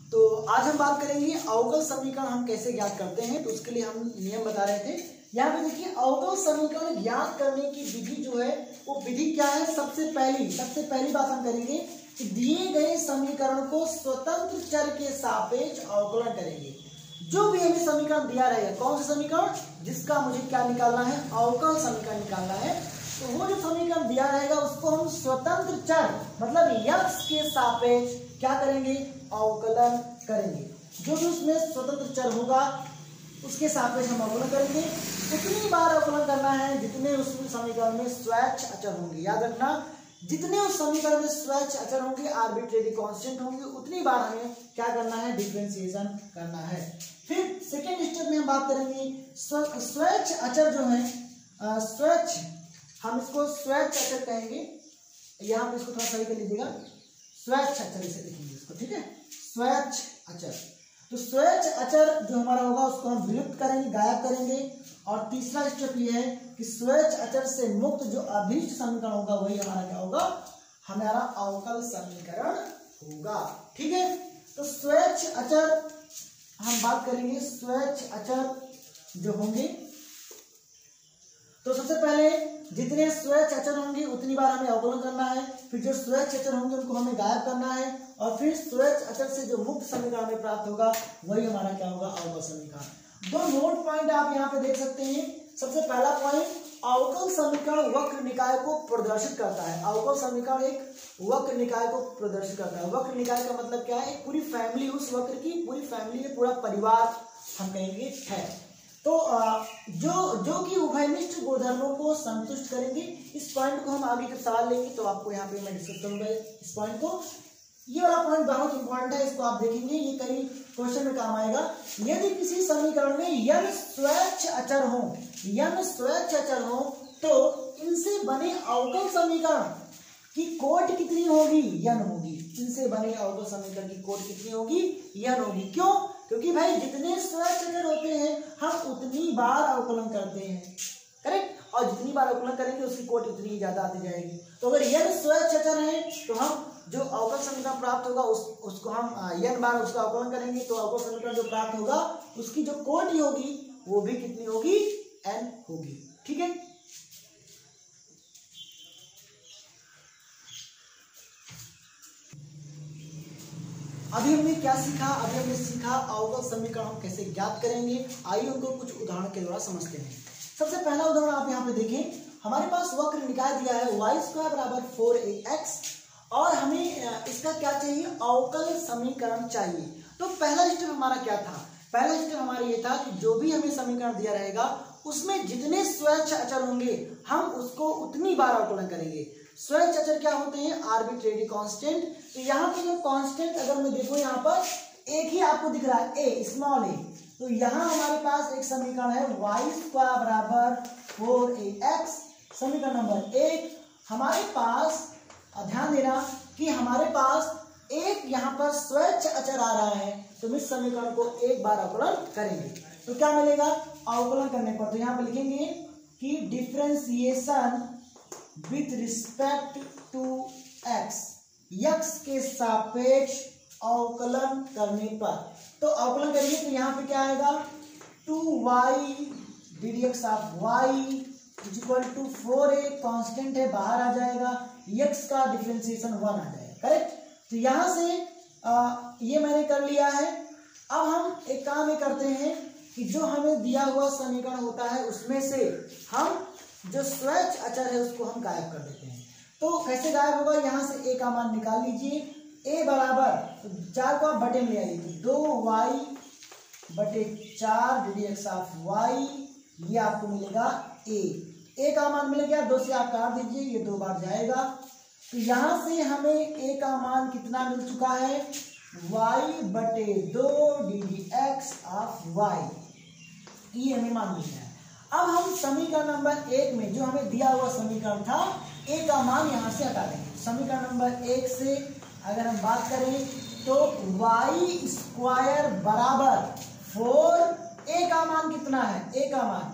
तो आज हम बात करेंगे अवकल समीकरण हम कैसे ज्ञात करते हैं। तो उसके लिए हम नियम बता रहे थे। यहाँ पे देखिए अवकल समीकरण ज्ञात करने की विधि जो है वो विधि क्या है। सबसे पहली बात हम करेंगे कि दिए गए समीकरण को स्वतंत्र चर के सापेक्ष अवकलन करेंगे। जो भी हमें समीकरण दिया रहेगा, कौन सा समीकरण, जिसका मुझे क्या निकालना है, अवकल समीकरण निकालना है। तो वो जो समीकरण दिया रहेगा उसको हम स्वतंत्र चर मतलब x के सापेक्ष क्या करेंगे, अवकलन करेंगे। जो भी उसमें स्वतंत्र चर होगा उसके सापेक्ष हम अवकलन करेंगे। उतनी बार अवकलन करना है जितने उस समीकरण में स्वैच्छ अचर होंगे। याद रखना, जितने उस समीकरण में स्वैच्छ अचर होंगे, आर्बिट्रेरी कांस्टेंट होंगे, उतनी बार हमें क्या करना है, डिफरेंशिएशन करना है। फिर सेकेंड स्टेप में हम बात करेंगे स्वैच्छ अचर जो है, स्वैच्छ, हम इसको स्वैच्छ अचर कहेंगे। यहाँ पे इसको थोड़ा सही कर लीजिएगा, स्वैच्छ अचर इसे लिखेंगे इसको, ठीक है, स्वैच्छ अचर। तो स्वैच्छ अचर जो हमारा होगा उसको हम विलुप्त करेंगे, गायब करेंगे। और तीसरा स्टेप ये है कि स्वैच्छ अचर से मुक्त जो अभीष्ट समीकरण होगा वही हमारा क्या होगा, हमारा अवकल समीकरण होगा। ठीक है, तो स्वैच्छ अचर हम बात करेंगे। स्वैच्छ अचर जो होंगे, तो सबसे पहले जितने स्वैच्छ अचर होंगे उतनी बार हमें अवकलन करना है। फिर जो स्वैच्छ अचर होंगे उनको हमें गायब करना है। और फिर स्वैच्छ अचर से जो मुक्त समीकरण हमें प्राप्त होगा वही हमारा क्या होगा, अवकल समीकरण। दो नोट पॉइंट आप यहाँ पे देख सकते हैं। सबसे पहला पॉइंट, अवकल समीकरण वक्र निकाय को प्रदर्शित करता है। अवकल समीकरण एक वक्र निकाय को प्रदर्शित करता है। वक्र निकाय का मतलब क्या है, एक पूरी फैमिली, उस वक्र की पूरी फैमिली है, पूरा परिवार हम कहेंगे है। तो जो कि उभयनिष्ठ गुणधर्मों को संतुष्ट करेंगे। इस पॉइंट को हम आगे के सवाल लेंगे तो आपको यहाँ पे मैं डिस्कस करूंगा इस पॉइंट को। ये वाला पॉइंट बहुत इंपॉर्टेंट है, इसको आप देखेंगे, ये कई क्वेश्चन में काम आएगा। यदि किसी समीकरण में n स्वैच्छ अचर हो, n स्वैच्छ अचर हो, तो इनसे बने अवकल समीकरण की कोटि कितनी होगी, n होगी। इनसे बने अवकल समीकरण की कोटि कितनी होगी, n होगी। क्यों? क्योंकि भाई जितने स्वैच्छ अचर होते हैं हम उतनी बार अवकलन करते हैं, करेक्ट। और जितनी बार अवकलन करेंगे उसकी कोटि उतनी ज्यादा आती जाएगी। तो अगर n स्वैच्छ अचर है तो हम जो अवकल समीकरण प्राप्त होगा उसको हम n बार उसका अवकलन करेंगे, तो अवकल समीकरण जो प्राप्त होगा उसकी जो कोटि होगी वो भी कितनी होगी, n होगी। ठीक है, अभी हमने क्या सीखा, अभी हमने सीखा अवकल समीकरण हम कैसे ज्ञात करेंगे। आइए उनको कुछ उदाहरण के द्वारा समझते हैं। सबसे पहला उदाहरण आप यहाँ पे देखें, हमारे पास वक्र निकाय दिया है y² बराबर 4ax और हमें इसका क्या चाहिए, अवकल समीकरण चाहिए। तो पहला स्टेप हमारा क्या था, पहला स्टेप हमारा ये था कि जो भी हमें समीकरण दिया रहेगा उसमें जितने स्वैच्छ अचर होंगे हम उसको उतनी बार अवकलन करेंगे। स्वैच्छ अचर क्या होते हैं, आर्बिट्रेरी कांस्टेंट। तो यहाँ पे जो कांस्टेंट अगर मैं देखूं यहाँ पर एक ही आपको दिख रहा है, a, स्मॉल a। तो यहाँ हमारे पास एक समीकरण है y² बराबर 4ax, समीकरण नंबर 1। हमारे पास ध्यान देना कि हमारे पास एक यहाँ पर स्वैच्छ अचर आ रहा है, तो हम इस समीकरण को एक बार अवकलन करेंगे तो क्या मिलेगा, अवकलन करने पर तो यहाँ पे लिखेंगे कि differentiation with respect to x, x के सापेक्ष अवकलन करने पर। तो अवकलन करिए तो यहाँ पे क्या आएगा, 2y ddx of y is equal to 4a, constant है बाहर आ जाएगा, x का डिफरेंशिएशन 1 आ जाएगा, करेक्ट। तो यहाँ से ये मैंने कर लिया है। अब हम एक काम ये करते हैं कि जो हमें दिया हुआ समीकरण होता है उसमें से हम जो स्वैच्छ अचर है उसको हम गायब कर देते हैं। तो कैसे गायब होगा, यहाँ से a का मान निकाल लीजिए। a बराबर 4 को आप बटे में ले आइए, 2y बटे 4 ddx ऑफ y, ये आपको मिलेगा a का मान मिल गया। 2 से आप काट दीजिए, ये 2 बार जाएगा। तो यहाँ से हमें a का मान कितना मिल चुका है, y बटे 2 ddx ऑफ y, ये हमें मान मिल गया है। अब हम समीकरण नंबर 1 में जो हमें दिया हुआ समीकरण था a का मान यहाँ से हटा देंगे। समीकरण नंबर 1 से अगर हम बात करें तो y² बराबर 4, a का मान कितना है, a का मान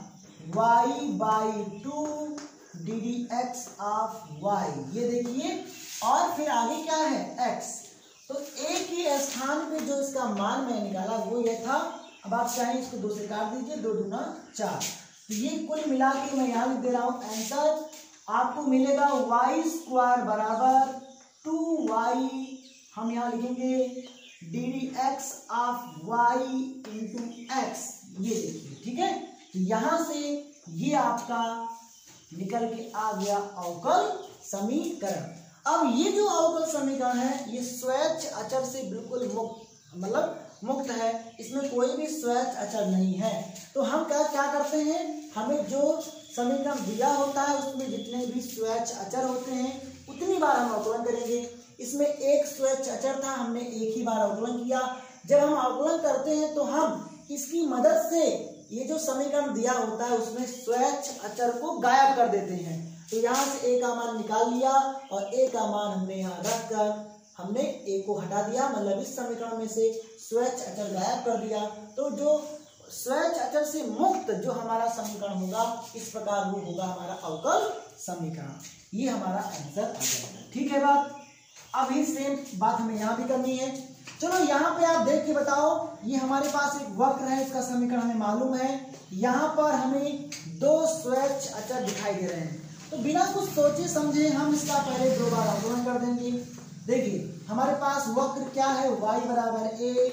y/2 ddx ऑफ y, ये देखिए। और फिर आगे क्या है, x। तो a के स्थान पे जो इसका जिसका मान मैं निकाला वो ये था। अब आप चाहें इसको 2 से काट दीजिए, 2 दूना 4। तो ये कुल मिला के मैं यहाँ लिख दे रहा हूँ, आंसर आपको मिलेगा y² बराबर 2y, हम यहाँ लिखेंगे ddx of y into x, ये देखिए, ठीक है। तो यहाँ से ये आपका निकल के आ गया अवकल समीकरण। अब ये जो अवकल समीकरण है ये स्वैच्छ अचर से बिल्कुल मुक्त है, इसमें कोई भी स्वैच्छ अचर नहीं है। तो हम क्या करते हैं, हमें जो समीकरण दिया होता है उसमें जितने भी स्वैच्छ अचर होते हैं उतनी बार हम अवकलन करेंगे। इसमें एक स्वैच्छ अचर था, हमने एक ही बार अवकलन किया। जब हम अवकलन करते हैं तो हम इसकी मदद से ये जो समीकरण दिया होता है उसमें स्वैच्छ अचर को गायब कर देते हैं। तो यहाँ से ए का मान निकाल लिया और ए का मान हमने यहाँ रख कर हमने ए को हटा दिया, मतलब इस समीकरण में से स्वैच्छ अचर गायब कर दिया। तो जो स्वैच्छ अचर से मुक्त जो हमारा समीकरण होगा इस प्रकार वो होगा हमारा अवकल समीकरण। ये हमारा आंसर आ जाएगा, ठीक है बात। अब ये सेम बात हमें यहाँ भी करनी है। चलो यहाँ पे आप देख के बताओ, ये हमारे पास एक वक्र है, इसका समीकरण हमें मालूम है। यहाँ पर हमें 2 स्वैच्छ अचर दिखाई दे रहे हैं, तो बिना कुछ सोचे समझे हम इसका पहले 2 बार अवकलन कर देंगे। देखिए हमारे पास वक्र क्या है, y बराबर a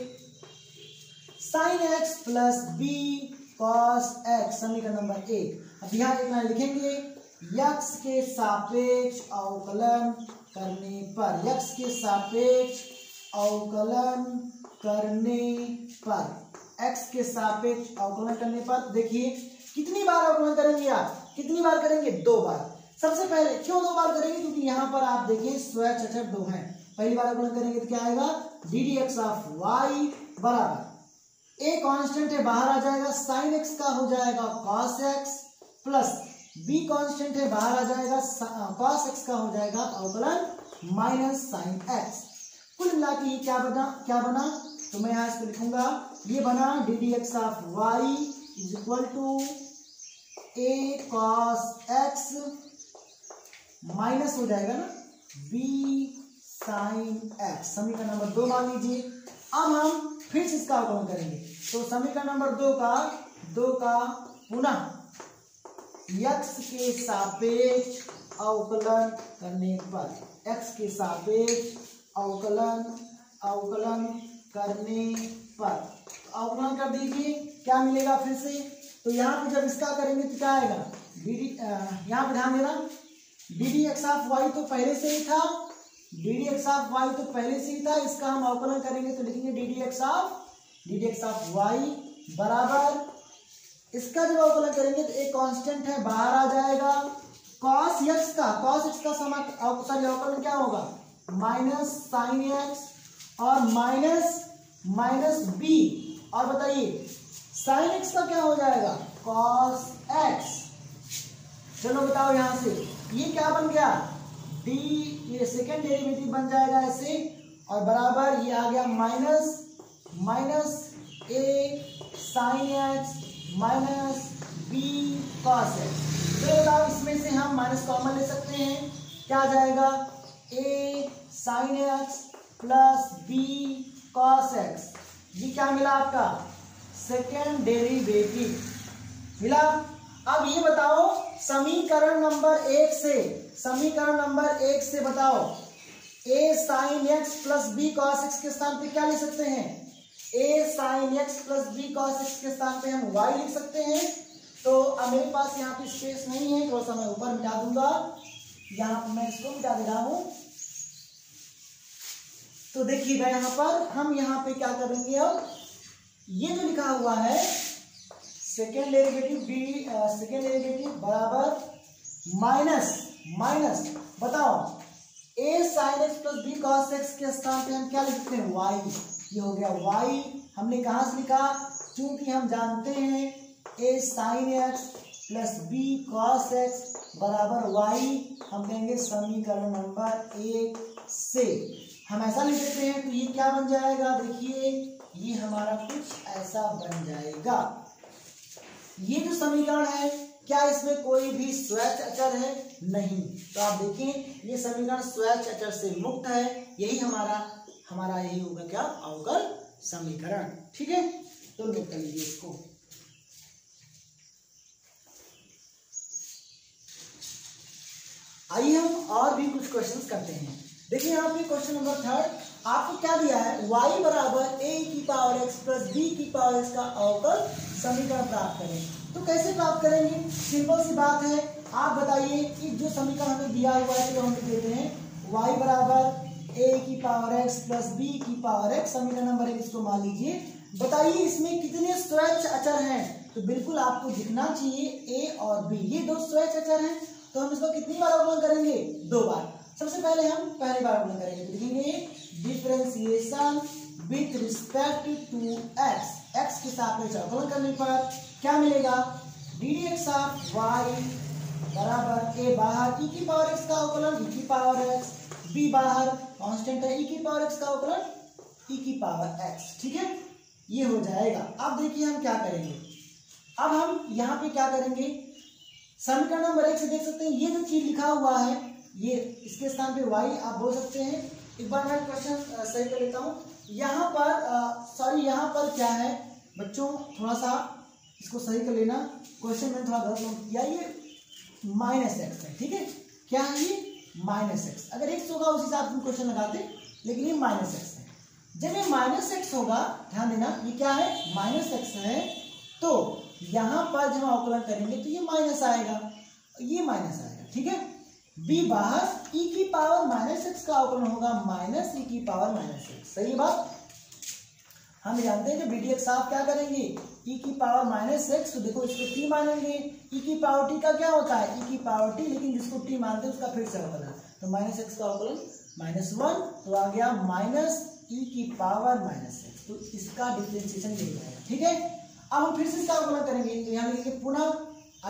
sin x plus b cos x, समीकरण नंबर 1। अब यहाँ एक लाइन लिखेंगे, x के सापेक्ष अवकलन करने पर, x के सापेक्ष अवकलन करने पर, x के सापेक्ष अवकलन करने पर। देखिए कितनी बार अवकलन करेंगे आप, कितनी बार करेंगे, 2 बार। सबसे पहले क्यों 2 बार करेंगे, क्योंकि यहाँ पर आप देखिए स्वैच्छ अचर 2 हैं। पहली बार अवकलन करेंगे तो क्या आएगा, ddx ऑफ y बराबर a कांस्टेंट है बाहर आ जाएगा, sin x का हो जाएगा cos x, plus b constant है बाहर आ जाएगा, cos x का हो जाएगा अवकलन माइनस sin x। कुल मिला के ये क्या बना, तो मैं यहाँ इसको लिखूंगा, ये बना ddx of y is equal to a cos x minus हो जाएगा ना b sin x, समीकरण नंबर 2 मान लीजिए। अब हम फिर से इसका अवकलन करेंगे, तो समीकरण नंबर 2 का पुनः x के सापेक्ष अवकलन करने पर, x के सापेक्ष अवकलन करने पर अवकलन कर दीजिए, क्या मिलेगा फिर से। तो यहाँ पे जब इसका करेंगे तो क्या आएगा, यहाँ पे ध्यान देना, ddx ऑफ y तो पहले से ही था, ddx ऑफ y तो पहले से ही था, इसका हम अवकलन करेंगे तो लिखेंगे ddx ऑफ y बराबर, इसका जब अवकलन करेंगे तो एक कांस्टेंट है बाहर आ जाएगा, cos x का अवकलन क्या होगा, माइनस sin x और माइनस b, और बताइए sin x का क्या हो जाएगा, cos x। चलो बताओ यहाँ से ये क्या बन गया, d, ये सेकेंड डेरिवेटिव बन जाएगा ऐसे, और बराबर ये आ गया minus a sin x minus b cos x। तो बताओ इसमें से हम माइनस कॉमन ले सकते हैं, क्या आ जाएगा, a sin x plus b cos x। ये क्या मिला आपका, सेकेंड डेरिवेटिव मिला। अब ये बताओ समीकरण नंबर 1 से बताओ a sin x plus b cos x के स्थान पे क्या लिख सकते हैं, a sin x plus b cos x के स्थान पे हम y लिख सकते हैं। तो अब मेरे पास यहाँ पे स्पेस नहीं है, थोड़ा सा मैं ऊपर मिटा दूंगा, यहाँ मैं इसको मिटा दे रहा हूं। तो देखिएगा यहाँ पर हम यहाँ पे क्या करेंगे, अब ये जो लिखा हुआ है सेकेंड डेरिवेटिव बराबर माइनस बताओ a sin x plus b cos x के स्थान पे हम क्या लिख सकते हैं, y। ये हो गया y, हमने कहाँ से लिखा, क्योंकि हम जानते हैं a sin x plus b cos x बराबर y, हम कहेंगे समीकरण नंबर 1 से हम ऐसा लिख देते हैं। तो ये क्या बन जाएगा, देखिए ये हमारा कुछ ऐसा बन जाएगा। ये जो समीकरण है क्या इसमें कोई भी स्वैच्छ अचर है, नहीं। तो आप देखें ये समीकरण स्वैच्छ अचर से मुक्त है, यही हमारा यही होगा क्या, अवकल समीकरण। ठीक है, तो नोट कर लीजिए इसको। आइए हम और भी कुछ क्वेश्चंस करते हैं। देखिए यहाँ पे क्वेश्चन नंबर 3 आपको क्या दिया है, y बराबर a की पावर x प्लस b की पावर x का अवकल समीकरण प्राप्त करें। तो कैसे प्राप्त करेंगे, सिंपल सी बात है। आप बताइए कि जो समीकरण हमें दिया हुआ है तो हम देते हैं y बराबर a की पावर x प्लस b की पावर x, समीकरण नंबर 1 इसको मान लीजिए। बताइए इसमें कितने स्वैच्छ अचर हैं, तो बिल्कुल आपको दिखना चाहिए a और b, ये दो स्वैच्छ अचर हैं। तो हम इसको कितनी बार अवकलन करेंगे, 2 बार। सबसे पहले हम पहली बार अवकलन करेंगे, तो लिखेंगे differentiation with respect to x, x के सापेक्ष अवकलन करने पर क्या मिलेगा, d d x of y बराबर a बाहर e की पावर x का अवकलन e की पावर x, b बाहर कांस्टेंट है e की पावर x का अवकलन e की पावर x। ठीक है, ये हो जाएगा। अब देखिए हम क्या करेंगे, अब हम यहाँ पे क्या करेंगे, समीकरण नंबर 1 से देख सकते हैं ये जो चीज लिखा हुआ है, ये इसके स्थान पे y आप बोल सकते हैं। एक बार मैं क्वेश्चन सही कर लेता हूँ। यहाँ पर यहाँ पर क्या है बच्चों, थोड़ा सा इसको सही कर लेना, क्वेश्चन में थोड़ा गलत नोट किया, ये -x है। ठीक है, क्या है ये -x, अगर x होगा उस हिसाब से क्वेश्चन लगाते, लेकिन ये -x है। जब ये -x होगा, ध्यान देना ये क्या है, -x है, तो यहां पर जब हम अवकलन करेंगे तो ये माइनस आएगा, ये माइनस आएगा। ठीक है, b बाहर e की पावर -x का अवकलन होगा -e की पावर -x। सही बात, हम जानते हैं कि बी डी एक्स आप क्या करेंगे, e की पावर -x, तो देखो इसको t मानेंगे, e की पावर t का क्या होता है, e की पावर t, लेकिन जिसको t मानते हैं उसका फिर से अवकलन, तो -x का अवकलन -1, तो आ गया -e की पावर -x, तो इसका डिफरेंशिएशन मिल जाएगा। ठीक है, अब हम फिर से इसका अवकलन करेंगे, तो यहाँ लिखेंगे पुनः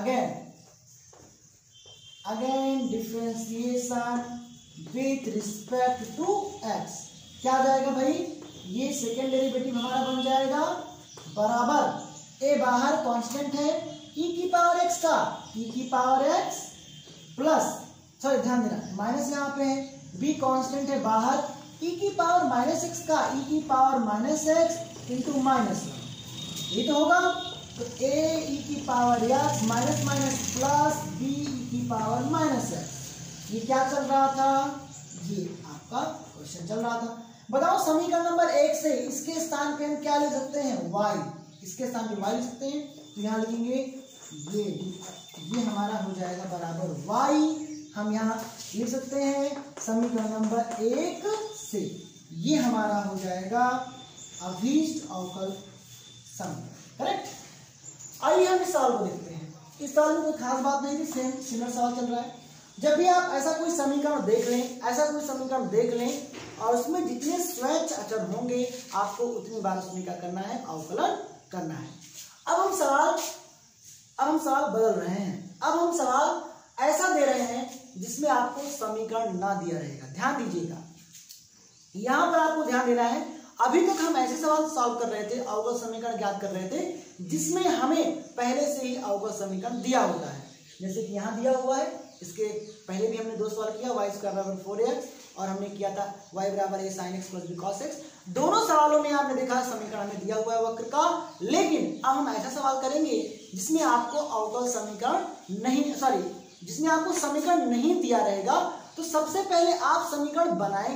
again differentiation with respect to x, क्या आ जाएगा भाई, ये सेकेंड डेरिवेटिव हमारा बन जाएगा बराबर a बाहर कांस्टेंट है e की पावर x का, e की पावर x प्लस, सॉरी ध्यान देना माइनस यहाँ पे है, b कांस्टेंट है बाहर e की पावर -x का, e की पावर -x इंटू -1, ये तो होगा, तो a e की power x minus minus plus b e की पावर -x, ये क्या चल रहा था, ये आपका क्वेश्चन चल रहा था। बताओ समीकरण नंबर 1 से इसके स्थान पे हम क्या लिख सकते हैं, y, इसके स्थान पे y लिख सकते हैं, तो यहाँ लिखेंगे ये हमारा हो जाएगा बराबर y, हम यहाँ लिख सकते हैं समीकरण नंबर 1 से, ये हमारा हो जाएगा अभीष्ट अवकल समीकरण। करेक्ट, आइए हम इस सवाल को देखते हैं। इस सवाल में कोई खास बात नहीं थी, सेम सिमिलर सवाल चल रहा है। जब भी आप ऐसा कोई समीकरण देख लें, और उसमें जितने स्वैच्छ अचर होंगे आपको उतनी बार उसमें क्या करना है, अवकलन करना है। अब हम सवाल बदल रहे हैं, अब हम सवाल ऐसा दे रहे हैं जिसमें आपको समीकरण ना दिया रहेगा। ध्यान दीजिएगा, यहां पर आपको ध्यान देना है। अभी तक हम ऐसे सवाल सॉल्व कर रहे थे, अवकल समीकरण ज्ञात कर रहे थे जिसमें हमें पहले से ही अवकल समीकरण दिया होता है, जैसे कि यहाँ दिया हुआ है। इसके पहले भी हमने 2 सवाल किया, y स्क्वायर बराबर 4x, और हमने किया था y बराबर a sin x plus b cos x। दोनों सवालों में आपने देखा समीकरण हमें दिया हुआ है वक्र का, लेकिन अब हम ऐसा सवाल करेंगे जिसमें आपको अवकल समीकरण नहीं, जिसमें आपको समीकरण नहीं दिया रहेगा। तो सबसे पहले आप समीकरण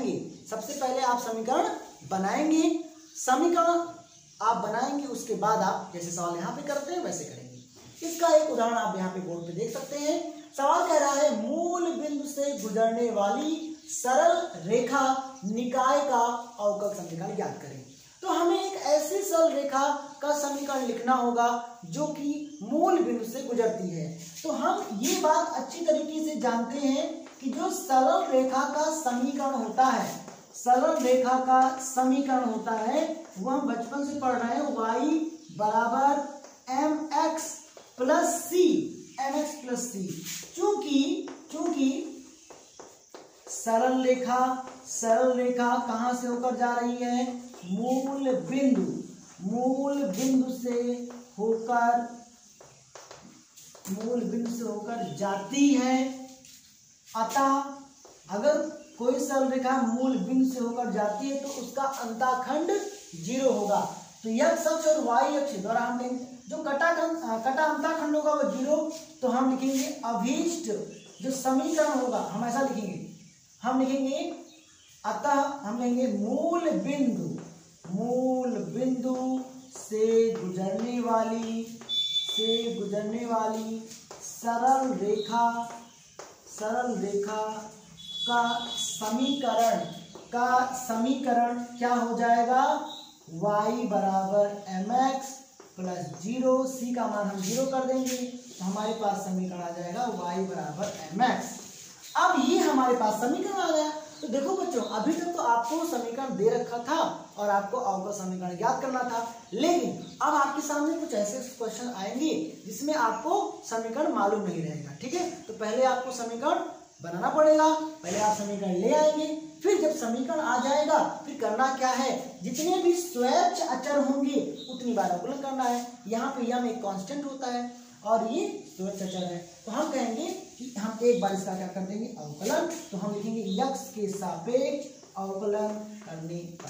बनाएंगे, उसके बाद आप जैसे सवाल यहाँ पे करते हैं वैसे करेंगे। इसका एक उदाहरण आप यहाँ पे बोर्ड पे देख सकते हैं। सवाल कह रहा है मूल बिंदु से गुजरने वाली सरल रेखा निकाय का अवकल समीकरण ज्ञात करें। तो हमें एक ऐसी सरल रेखा का समीकरण लिखना होगा जो कि मूल बिंदु से गुजरती है। तो हम ये बात अच्छी तरीके से जानते हैं कि जो सरल रेखा का समीकरण होता है वो हम बचपन से पढ़ रहे हैं, y बराबर mx प्लस c। चूंकि सरल रेखा कहां से होकर जा रही है, मूल बिंदु से होकर जाती है। अतः अगर कोई सरल रेखा मूल बिंदु से होकर जाती है तो उसका अंतःखंड 0 होगा। तो x अक्ष और y अक्ष द्वारा हम लेंगे जो कटा अंतःखंड होगा वो 0। तो हम लिखेंगे अभीष्ट जो समीकरण होगा हम ऐसा लिखेंगे, हम लिखेंगे अतः हम लेंगे मूल बिंदु से गुजरने वाली सरल रेखा का समीकरण क्या हो जाएगा, y बराबर mx प्लस 0। c का मान हम 0 कर देंगे तो हमारे पास समीकरण आ जाएगा y बराबर mx। अब ये हमारे पास समीकरण आ गया। तो देखो बच्चों, अभी तक तो आपको समीकरण दे रखा था और आपको अवकल समीकरण ज्ञात करना था, लेकिन अब आपके सामने कुछ ऐसे क्वेश्चन आएंगे जिसमें आपको समीकरण मालूम नहीं रहेगा। ठीक है, तो पहले आपको समीकरण बनाना पड़ेगा, पहले आप समीकरण ले आएंगे, फिर जब समीकरण आ जाएगा फिर करना क्या है, जितने भी स्वैच्छ अचर होंगे उतनी बार अवकलन करना है। यहाँ पे यम एक कांस्टेंट होता है और ये स्वैच्छ अचर है, तो हम कहेंगे कि हम एक बार इसका क्या कर देंगे, अवकलन। तो हम लिखेंगे x के सापेक्ष अवकलन करने पर।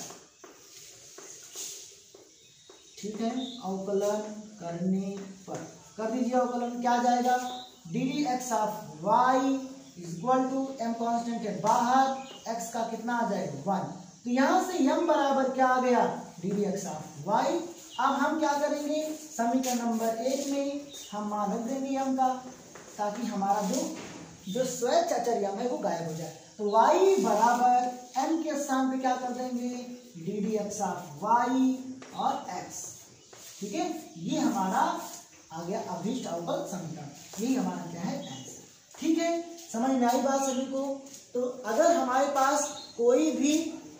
ठीक है, अवकलन करने पर कर दीजिए अवकलन। क्या जाएगा, ddx of y equal to m constant है बाहर, x का कितना आ जाएगा 1। तो यहां से m बराबर क्या आ गया, ddx ऑफ y। अब हम क्या करेंगे, समीकरण नंबर 1 में हम मान रख देंगे m का, ताकि हमारा जो स्वैच्छ अचर m है वो गायब हो जाए। तो y बराबर m के स्थान पे क्या कर देंगे, ddx ऑफ y और x। ठीक है, ये हमारा आ गया अभीष्ट अवकल समीकरण, यही हमारा क्या है आंसर। ठीक है, समझ में आई बात सभी को। तो अगर हमारे पास कोई भी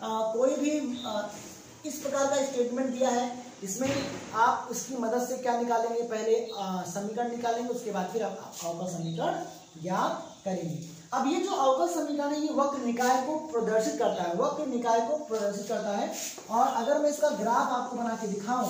इस प्रकार का स्टेटमेंट दिया है, इसमें आप उसकी मदद से क्या निकालेंगे, पहले समीकरण निकालेंगे, उसके बाद फिर आप अवकल समीकरण ज्ञात करेंगे। अब ये जो अवकल समीकरण है ये वक्र निकाय को प्रदर्शित करता है, और अगर मैं इसका ग्राफ आपको बना के दिखाऊं,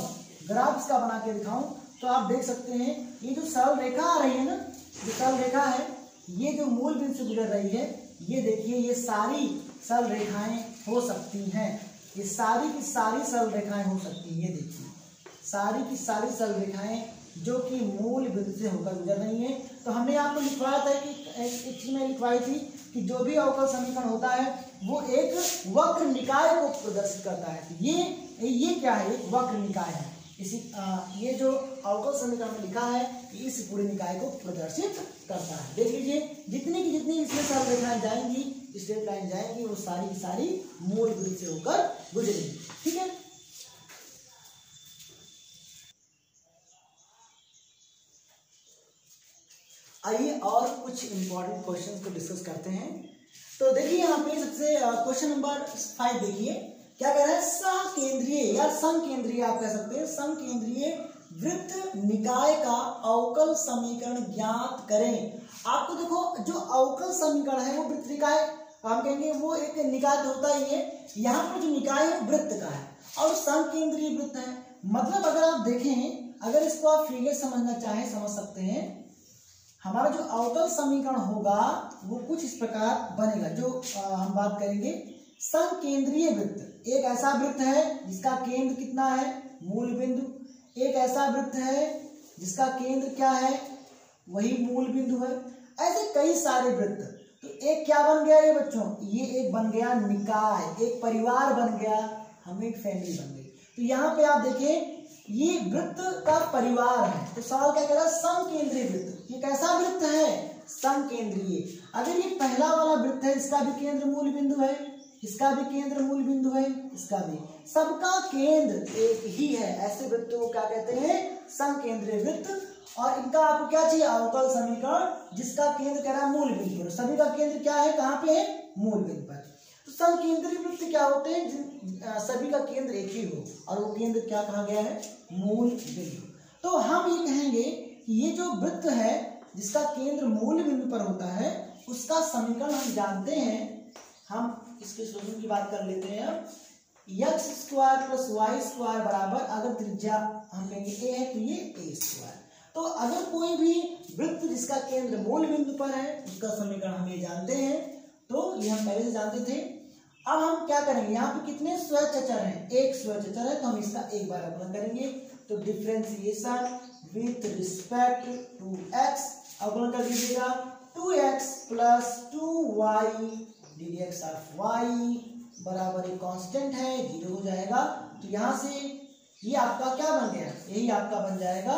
तो आप देख सकते हैं ये जो सरल रेखा आ रही है ना, जो सरल रेखा है ये जो मूल बिंदु से गुजर रही है, ये देखिए ये सारी सरल रेखाएं हो सकती हैं, ये सारी की सारी सरल रेखाएं हो सकती हैं। ये देखिए सारी की सारी सरल रेखाएं जो कि मूल बिंदु से होकर गुजर रही हैं। तो हमने आपको लिखवाया था कि एक चीज में लिखवाई थी कि जो भी अवकल समीकरण होता है वो एक वक्र निकाय को प्रदर्शित करता है। तो ये क्या है, एक वक्र निकाय है। ये जो अवकल समीकरण में लिखा है इस पूरे निकाय को प्रदर्शित करता है। देख लीजिए जितनी की जितनी इसमें सरल रेखाएं जाएंगी, स्ट्रेट लाइन जाएंगी, वो सारी की सारी मूल बिंदु से होकर गुजरेंगी। ठीक है, आइए और कुछ इंपॉर्टेंट क्वेश्चंस को डिस्कस करते हैं। तो देखिए यहाँ पे सबसे क्वेश्चन नंबर 5 देखिए क्या कह रहा है, सकेंद्रीय या संकेंद्रीय आप कह सकते हैं, संकेंद्रीय वृत्त निकाय का अवकल समीकरण ज्ञात करें। आपको देखो जो अवकल समीकरण है वो वृत्त निकाय हम कहेंगे वो एक निकाय तो होता ही है, यहाँ पर जो निकाय है वृत्त का है और संकेंद्रीय वृत्त है। मतलब अगर आप देखें, अगर इसको आप फिगर समझना चाहें समझ सकते हैं, हमारा जो अवकल समीकरण होगा वो कुछ इस प्रकार बनेगा। जो हम बात करेंगे संकेंद्रीय वृत्त, एक ऐसा वृत्त है जिसका केंद्र कितना है, मूल बिंदु। एक ऐसा वृत्त है जिसका केंद्र क्या है, वही मूल बिंदु है। ऐसे कई सारे वृत्त। तो एक क्या बन गया ये बच्चों, ये एक बन गया निकाय, एक परिवार बन गया, हम एक फैमिली बन गई। तो यहाँ पे आप देखें ये वृत्त का परिवार है। तो सवाल क्या कह रहा है, संकेंद्रीय वृत्त। ये कैसा वृत्त है, संकेंद्रीय। अगर ये पहला वाला वृत्त है, इसका भी केंद्र मूल बिंदु है, इसका भी केंद्र मूल बिंदु है, इसका भी, सबका केंद्र एक ही है, ऐसे वृत्तों को क्या कहते हैं, संकेंद्रीय वृत्त। और इनका आपको क्या चाहिए, अवकल समीकरण जिसका केंद्र कह रहा है मूल बिंदु पर। सभी का केंद्र क्या है, कहाँ पे है, मूल बिंदु पर। तो संकेंद्रीय वृत्त क्या होते हैं, सभी का केंद्र एक ही हो और वो केंद्र क्या कहा गया है, मूल बिंदु। तो हम ये कहेंगे कि ये जो वृत्त है जिसका केंद्र मूल बिंदु पर होता है उसका समीकरण हम जानते हैं। हम इसके सॉल्यूशन की बात कर लेते हैं। x square plus y square बराबर, अगर त्रिज्या हम कहेंगे a है तो ये a स्क्वायर। तो अगर कोई भी वृत्त जिसका केंद्र मूल बिंदु पर है उसका समीकरण हम ये जानते हैं, तो ये हम पहले से जानते थे। अब हम क्या करेंगे, यहाँ पे कितने स्वैच अचर हैं, एक स्वैच अचर है, तो हम इसका एक बार अवकलन करेंगे। तो differentiation with respect to x, अवकलन कर दीजिएगा 2x plus 2y ddx of y बराबर एक कांस्टेंट है, 0 हो जाएगा। तो यहां से ये आपका क्या बन गया, यही आपका बन जाएगा,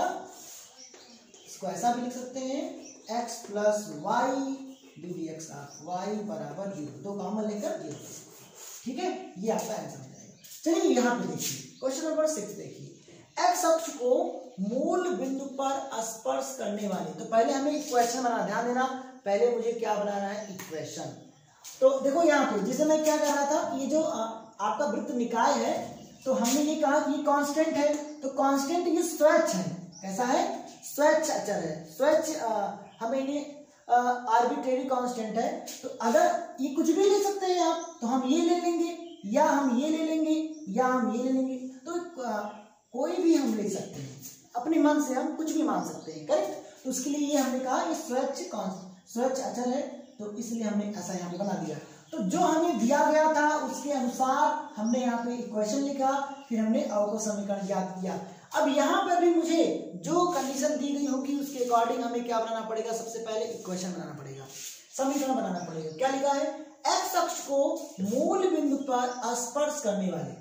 इसको ऐसा भी लिख सकते हैं x plus y ddx of y बराबर 0, दो कॉमन लेकर 0, ठीक है, ये आपका आंसर हो जाएगा। चलिए यहाँ पे देखिए क्वेश्चन नंबर 6 देखिए, एक्स अक्ष को मूल बिंदु पर स्पर्श करने वाले, तो पहले हमें इक्वेशन बनाना, ध्यान देना, पहले मुझे क्या बनाना है, इक्वेशन। तो देखो यहाँ पे जैसे मैं क्या कर रहा था, ये जो आपका वृत्त निकाय है, तो हमने ये कहा कि ये कांस्टेंट है, तो कांस्टेंट ये स्वैच है, कैसा है, स्वैच अचर है, स्वैच हमें ये आर्बिट्रेरी कांस्टेंट है। तो अगर ये कुछ भी ले सकते हैं आप, तो हम ये ले लेंगे या हम ये ले लेंगे या हम ये ले लेंगे, तो कोई भी हम ले सकते हैं, अपने मन से हम कुछ भी मान सकते हैं, करेक्ट। तो उसके लिए ये हमने कहा ये स्वैच अचर है, तो इसलिए हमने ऐसा यहाँ पे बना दिया। तो जो हमें दिया गया था उसके अनुसार हमने यहाँ पे इक्वेशन लिखा, फिर हमने अवकल समीकरण ज्ञात किया। अब यहाँ पर भी मुझे जो कंडीशन दी गई होगी उसके अकॉर्डिंग हमें क्या बनाना पड़ेगा, सबसे पहले इक्वेशन बनाना पड़ेगा, समीकरण बनाना पड़ेगा। क्या लिखा है, एक्स अक्ष को मूल बिंदु पर स्पर्श करने वाले,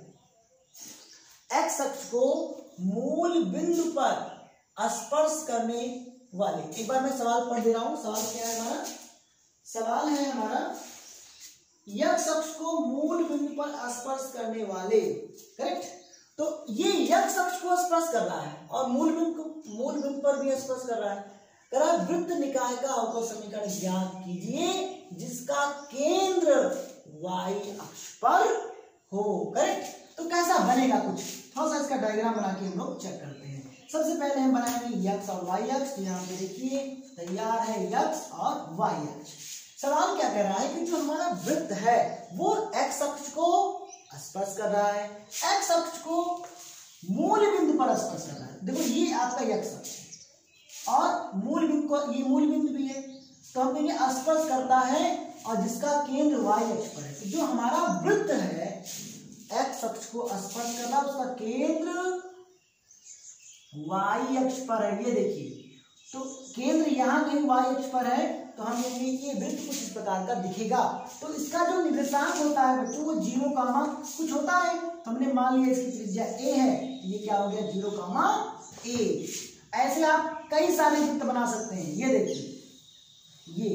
एक्स अक्ष को मूल बिंदु पर स्पर्श करने वाले, एक बार मैं सवाल पढ़ दे रहा हूं, सवाल क्या है हमारा, सवाल है हमारा एक्स अक्ष को मूल बिंदु पर स्पर्श करने वाले, करेक्ट। तो ये एक्स अक्ष को स्पर्श कर रहा है और मूल बिंदु पर भी स्पर्श कर रहा है। करा वृत्त निकाय का अवकल समीकरण ज्ञात कीजिए जिसका केंद्र y अक्ष पर हो, करेक्ट। तो कैसा बनेगा, कुछ थोड़ा सा इसका डायग्राम बना के हम लोग चेक करते हैं। सबसे पहले हम बनाएंगे x और y अक्ष, तो यहाँ पे देखिए तैयार है x और y अक्ष। सवाल क्या कह रहा है कि जो हमारा वृत्त है वो x अक्ष को स्पर्श कर रहा है, x अक्ष को मूल बिंदु पर स्पर्श कर रहा है। देखो ये आपका x अक्ष है और मूल बिंदु को, ये मूल बिंदु भी है, तो हम कहेंगे स्पर्श करता है और जिसका केंद्र y अक्ष पर है। तो जो हमारा वृत्त है x अक्ष को स्पर्श कर रहा है, उसका केंद्र y अक्ष पर है, ये देखिए। तो केंद्र यहाँ कहीं y अक्ष पर है, तो हम कहेंगे ये वृत्त कुछ इस प्रकार का दिखेगा। तो इसका जो निर्देशांक होता है बच्चों वो 0, कुछ होता है, तो हमने मान लिया इसकी त्रिज्या a है, तो ये क्या हो गया 0, a। ऐसे आप कई सारे वृत्त बना सकते हैं, ये देखिए, ये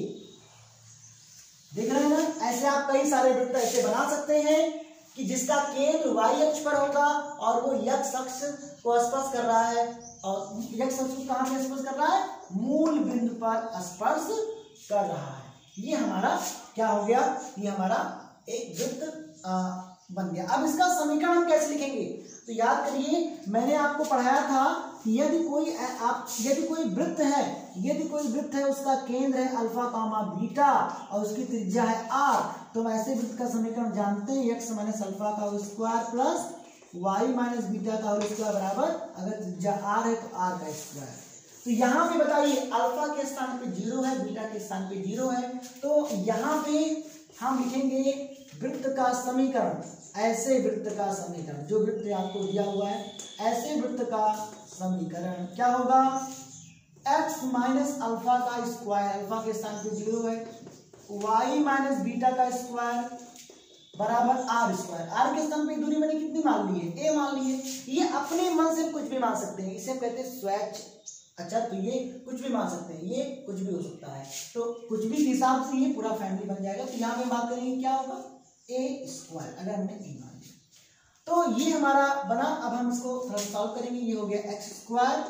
देख रहे हैं ना, ऐसे आप कई सारे वृत्त ऐसे बना सकते हैं कि जिसका केंद्र y अक्ष पर होगा और वो x अक्ष को स्पर्श कर रहा है, और x अक्ष को कहां पे स्पर्श कर रहा है, मूल बिंदु पर स्पर्श कर रहा है। ये हमारा क्या हो गया, ये हमारा एक वृत्त बन गया। अब इसका समीकरण हम कैसे लिखेंगे, तो याद करिए मैंने आपको पढ़ाया था कि यदि कोई वृत्त है, उसका केंद्र है अल्फा कामा बीटा और उसकी त्रिज्या है r, तो हम ऐसे वृत्त का समीकरण जानते हैं, x माइनस अल्फा का whole square plus y minus beta का होल स्क्वायर बराबर, अगर त्रिज्या r है तो r का स्क्वायर। तो यहाँ पे बताइए अल्फा के स्थान पे 0 है, बीटा के स्थान पे 0 है, तो यहाँ पे हम लिखेंगे वृत्त का समीकरण, ऐसे वृत्त का समीकरण, जो वृत्त आपको दिया हुआ है ऐसे वृत्त का समीकरण क्या होगा, x माइनस अल्फा का स्क्वायर, अल्फा के स्थान पे 0 है, y माइनस बीटा का स्क्वायर बराबर r स्क्वायर। r के स्थान पे दूरी मैंने कितनी मान ली है, a मान ली है। ये अपने मन से कुछ भी मान सकते हैं, इसे कहते हैं स्वैच अचर, तो ये कुछ भी मान सकते हैं, ये कुछ भी हो सकता है, तो कुछ भी हिसाब से ये पूरा फैमिली बन जाएगा। तो यहाँ पे बात करेंगे क्या होगा, a स्क्वायर, अगर हमने a मान लिया तो ये हमारा बना। अब हम इसको थोड़ा सॉल्व करेंगे, ये हो गया x square,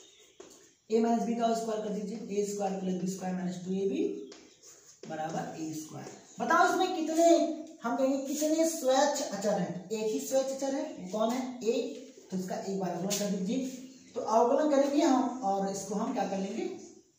a minus b का स्क्वायर कर दीजिए, a square plus b square minus 2ab बराबर a स्क्वायर। बताओ इसमें कितने, हम कहेंगे कितने स्वैच अचर हैं, एक ही स्वैच अचर है, कौन है a, तो इसका एक बार अवकलन कर दीजिए। तो अवकलन करेंगे हम और इसको हम क्या कर लेंगे,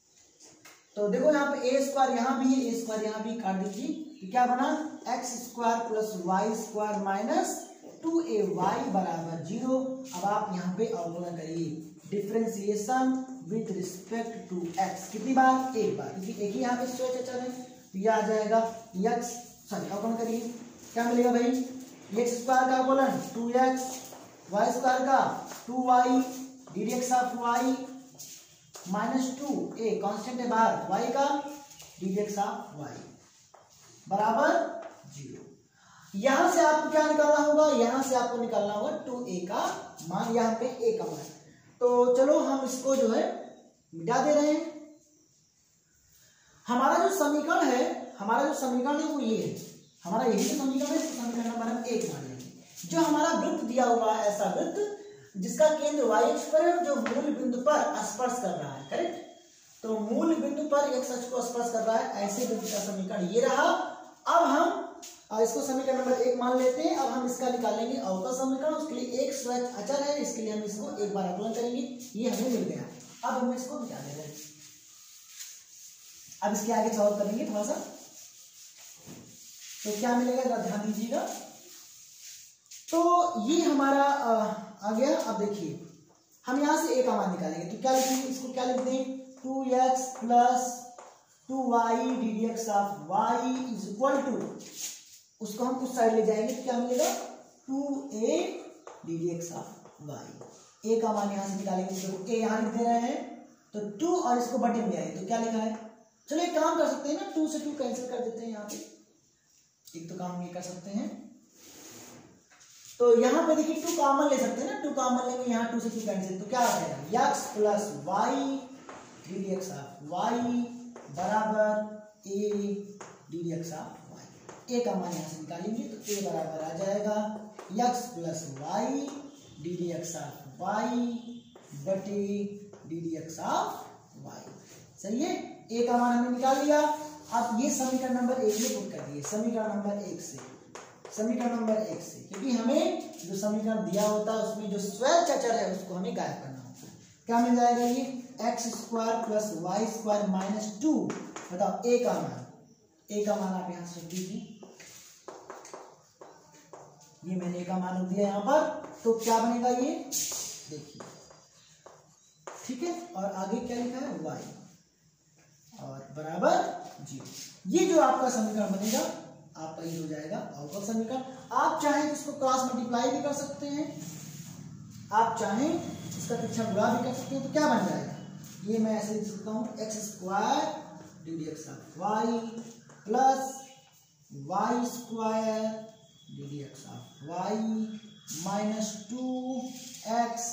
तो देखो यहाँ पे a स्क्वायर यहाँ भी है, a स्क्वायर यहाँ भी काट दीजिए, तो क्या बना x square plus y square minus 2ay बराबर 0। अब आप यहाँ पे अवकलन करिए, differentiation with respect to x, कितनी बार, एक बार, क्योंकि एक ही यहाँ पे स्वैच अचर है, तो यह आ जाएगा x, अवकलन करिए क्या मिलेगा भाई, एक्स स्क्वायर का अपोलन 2x, वाई स्क्वायर का 2y, ddx of y minus 2a constant है बाहर, y का ddx ऑफ y बराबर 0। यहां से आपको क्या निकालना होगा, यहां से आपको निकालना होगा 2a का मान, यहां पे a का मान। तो चलो हम इसको जो है मिटा दे रहे हैं। हमारा जो समीकरण है वो ये है, हमारा यही जो समीकरण है, समीकरण नंबर हम 1 मान लेंगे। जो हमारा वृत्त दिया हुआ है, ऐसा वृत्त जिसका केंद्र y अक्ष पर है, जो मूल बिंदु पर स्पर्श कर रहा है, करेक्ट। तो मूल बिंदु पर x अक्ष को स्पर्श कर रहा है, ऐसे वृत्त का समीकरण ये रहा। अब हम इसको समीकरण नंबर 1 मान लेते हैं। अब हम इसका निकालेंगे अवकल समीकरण। उसके लिए एक स्वैच अचर है, इसके लिए हम इसको एक बार अवकलन करेंगे, ये हमें मिल गया। अब हम इसको मिटा दे रहे हैं। अब इसके आगे सॉल्व करेंगे थोड़ा सा, तो क्या मिलेगा जरा ध्यान दीजिएगा। तो ये हमारा आ गया। अब देखिए हम यहां से a का मान निकालेंगे, तो क्या लिखेंगे, इसको क्या लिखते हैं, 2x plus 2y ddx of y is equal to, उसको हम उस साइड ले जाएंगे तो क्या मिलेगा, 2a ddx of y। a का मान यहां से निकालेंगे, तो a यहां लिख दे रहे हैं, तो 2 और इसको बटे में आए तो क्या लिखा है। चलो एक काम कर सकते हैं ना, 2 से 2 कैंसिल कर देते हैं यहाँ पे, एक तो काम हम ये कर सकते हैं। तो यहाँ पे देखिए 2 कॉमन ले सकते हैं ना, 2 कॉमन लेंगे, यहाँ 2 से 2 कैंसिल, तो क्या आ जाएगा, x plus y ddx of y बराबर a ddx of y। a का मान यहाँ से निकालेंगे तो a बराबर आ जाएगा x plus y ddx of y बटे ddx ऑफ y। सही है, a का मान हमने निकाल लिया। अब ये समीकरण नंबर 1 में पुट कर दिए, समीकरण नंबर 1 से, क्योंकि हमें जो समीकरण दिया होता है उसमें जो स्वैच अचर है उसको हमें गायब करना होता है। क्या मिल जाएगा, ये x square plus y square minus 2। बताओ a का मान आप यहां से रख दीजिए, ये मैंने a का मान रख दिया यहां पर, तो क्या बनेगा ये देखिए, ठीक है। और आगे क्या लिखा है, y और बराबर 0। ये जो आपका समीकरण बनेगा आपका ये हो जाएगा अवकल समीकरण। आप चाहें तो इसको क्रॉस मल्टीप्लाई भी कर सकते हैं, आप चाहें इसका पीछा गुणा भी कर सकते हैं, तो क्या बन जाएगा, ये मैं ऐसे लिख सकता हूँ, x square ddx of y plus y square ddx of y minus 2x,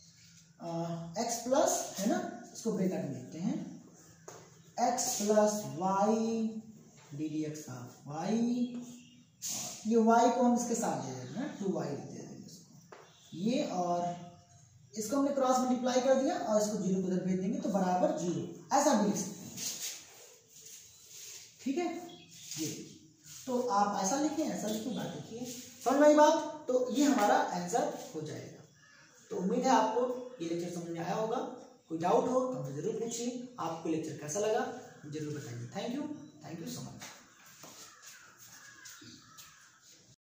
x plus है ना, इसको ब्रैकेट में लिखते हैं, x plus y ddx of y, ये y को हम इसके साथ ले लेंगे ना, 2y लिख देंगे इसको, ये और इसको हमने क्रॉस मल्टीप्लाई कर दिया और इसको 0 को उधर भेज देंगे तो बराबर 0, ऐसा भी लिख सकते हैं, ठीक है। ये तो आप ऐसा लिखें, ऐसा लिखें, बात देखिए, समझ में आई बात। तो ये हमारा आंसर हो जाएगा। तो उम्मीद है आपको ये लेक्चर समझ में आया होगा। कोई डाउट हो तो हमें जरूर पूछिए। आपको लेक्चर कैसा लगा जरूर बताइए। Thank you so much.